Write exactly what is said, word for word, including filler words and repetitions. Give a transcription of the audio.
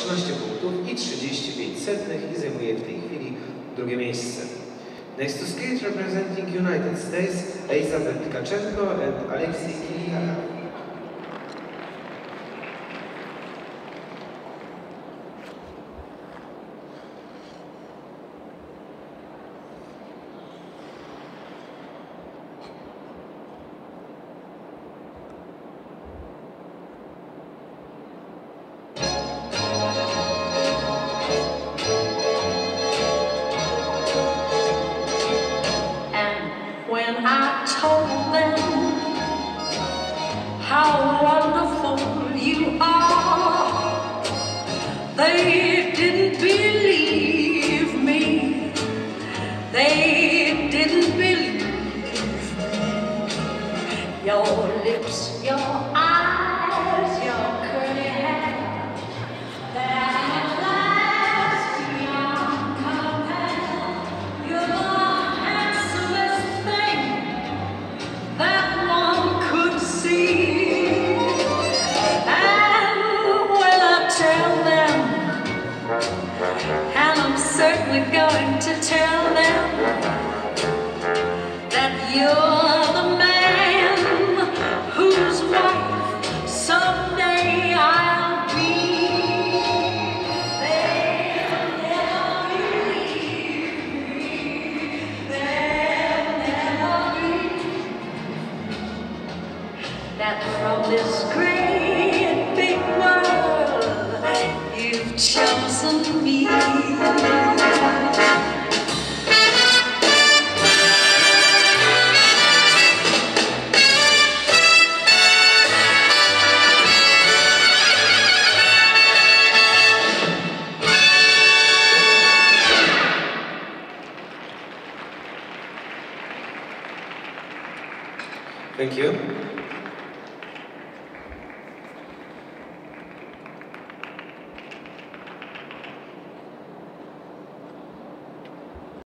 trzynaście punktów i trzydzieści pięć setnych i zajmuje w tej chwili drugie miejsce. Next to skate representing United States, Elizabeth Tkaczenko and Alexei Kiliara. When I told them how wonderful you are, they didn't believe me. They didn't believe me. Your lips, your eyes, your curly hair, that lasts beyond compare. You're the handsomest thing that one could see. And when I tell them, and I'm certainly going to tell them, that you're the man whose wife someday I'll be, they'll never believe me. They'll never believe that from this great big world you've chosen me. Thank you.